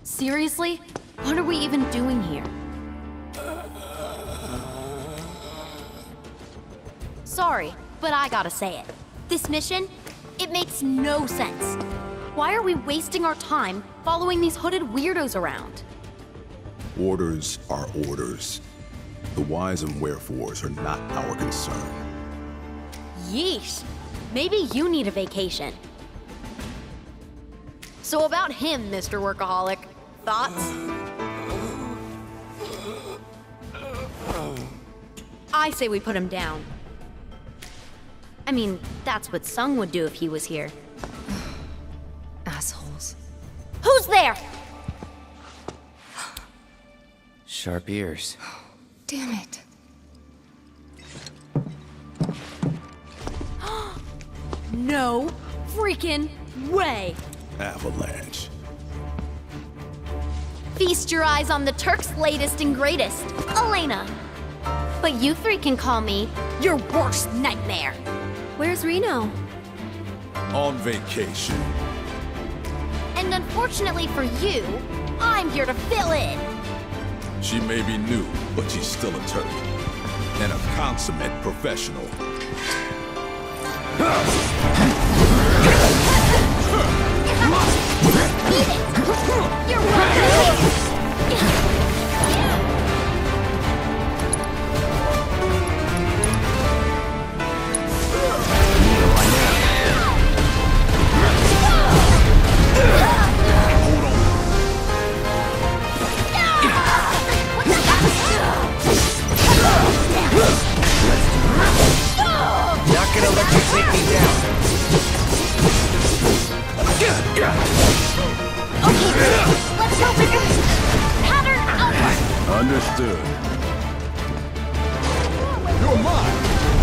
Seriously? What are we even doing here? Sorry, but I gotta say it. This mission, it makes no sense. Why are we wasting our time following these hooded weirdos around? Orders are orders. The whys and wherefores are not our concern. Yeesh. Maybe you need a vacation. So about him, Mr. Workaholic. Thoughts? I say we put him down. I mean, that's what Sung would do if he was here. Assholes. Who's there? Sharp ears. Damn it. No freaking way! Avalanche. Feast your eyes on the Turk's latest and greatest, Elena. But you three can call me your worst nightmare. Where's Reno? On vacation. And unfortunately for you, I'm here to fill in. She may be new, but she's still a Turk. And a consummate professional. Eat it! You're welcome! Not gonna let you take me down. Okay, let's go with this pattern out. Understood. You're mine!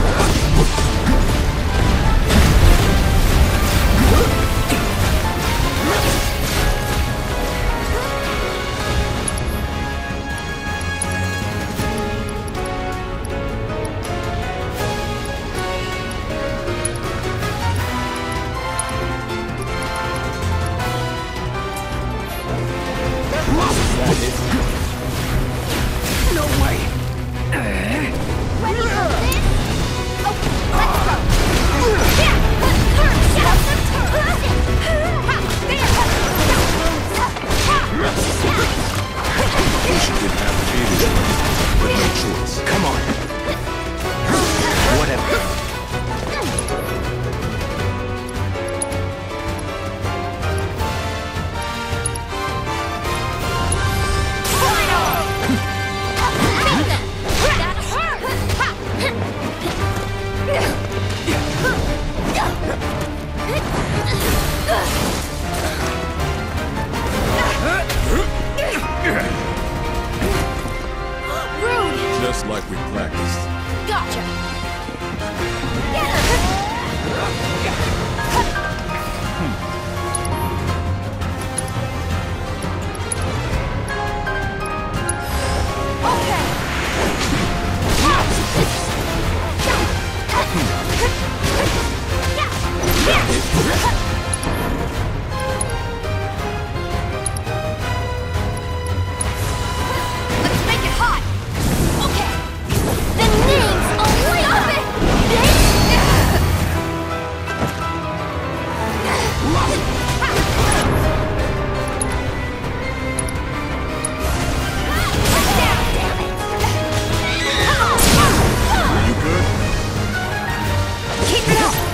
No way! Ready for this? Okay, let's go. We should get navigated, but no choice. Come on. Whatever. Just like we practiced. Gotcha. Let's make it hot. Okay. The name's Elena. You good? Keep it up.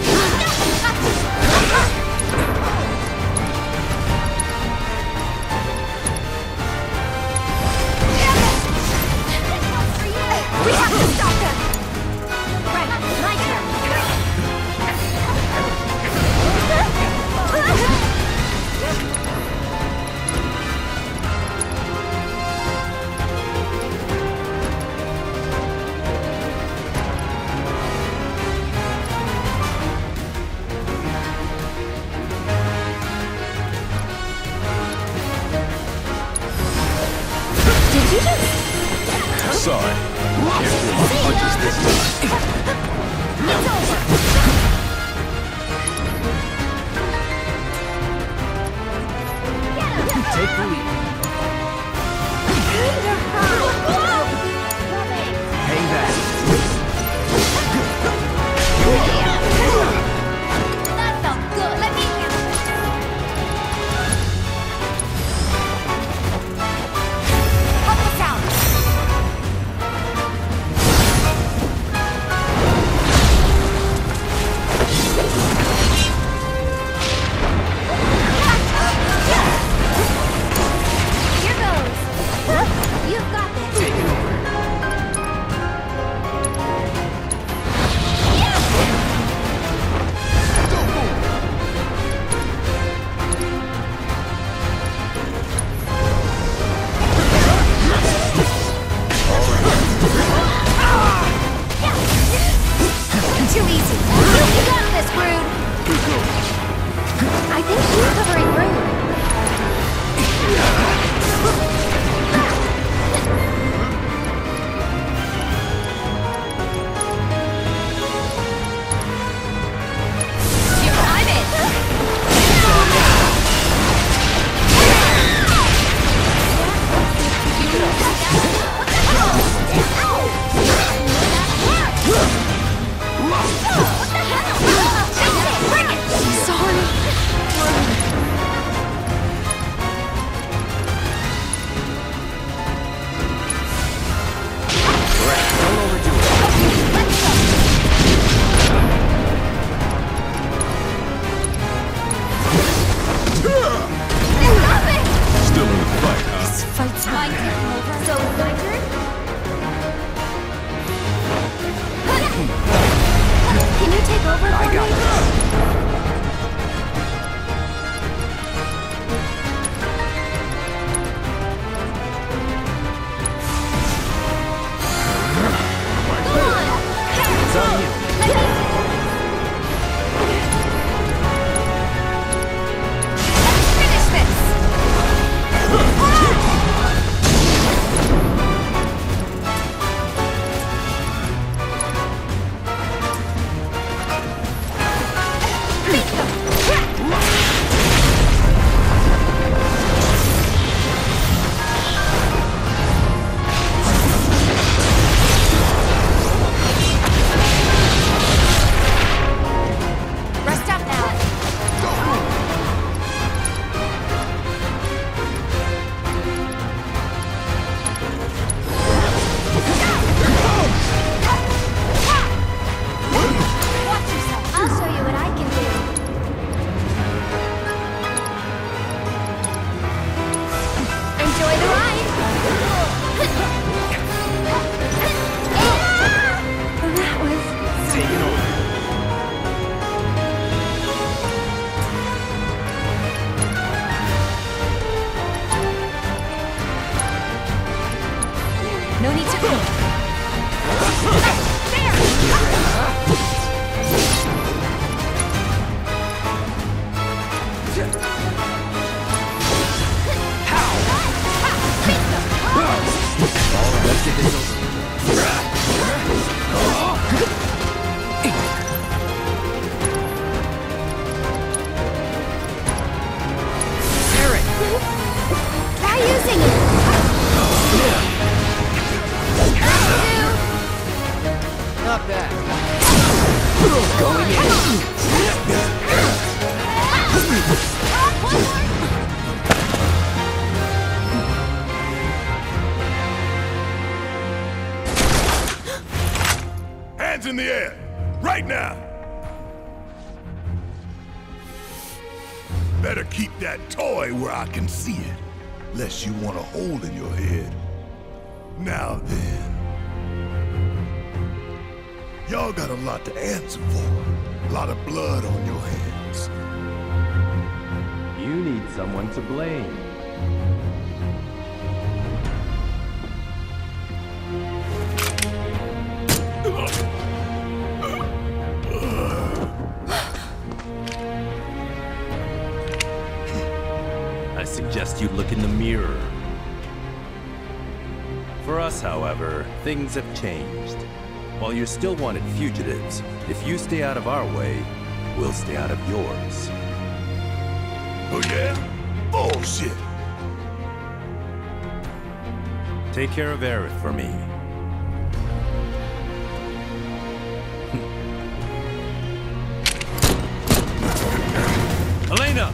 We have to stop them. Right, my Did you just... Sorry. Careful with punches this time. It's over. Take the lead. Hang back. That felt good. Let me handle this. Help us out. Here goes. You've got this. Take it over. Too easy. You got this, Rude. I think you're covering Rude. I'm in. Don't overdo it. Still in the fight, huh? This fight's my turn. So it's my turn? Can you take over for I got me? Go on! It's on you. Let's finish this! Rest up now. Watch yourself. I'll show you what I can do. Enjoy the ride. That was Take it over. no need to go. Let's get this over. Aaron! Try using it. Not bad. Going in. Hands in the air! Right now! Better keep that toy where I can see it, lest you want a hole in your head. Now then. Y'all got a lot to answer for. A lot of blood on your hands. You need someone to blame. I suggest you look in the mirror. For us, however, things have changed. While you're still wanted fugitives, if you stay out of our way, we'll stay out of yours. Oh yeah? Bullshit! Take care of Aerith for me. Elena!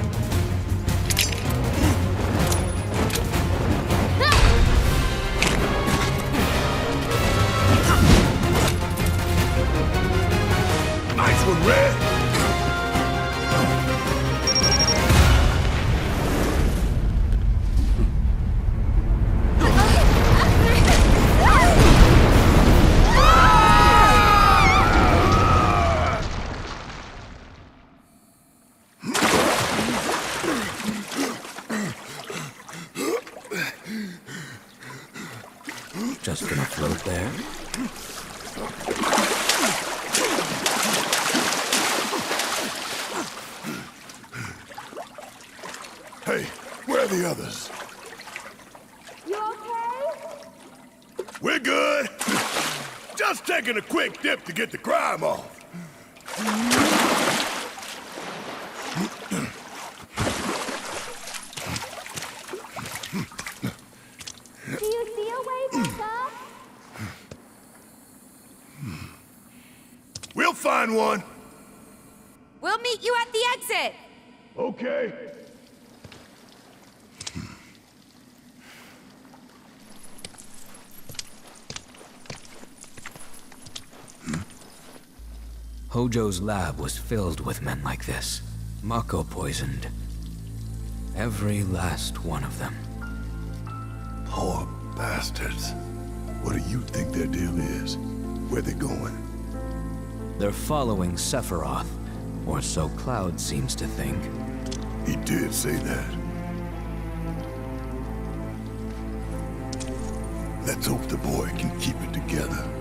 Nice one, Red! Just gonna float there? Hey, where are the others? You okay? We're good. Just taking a quick dip to get the crime off. Do you see a way back up? We'll find one. We'll meet you at the exit. Okay. Hojo's lab was filled with men like this. Mako poisoned. Every last one of them. Poor bastards. What do you think their deal is? Where they going? They're following Sephiroth, or so Cloud seems to think. He did say that. Let's hope the boy can keep it together.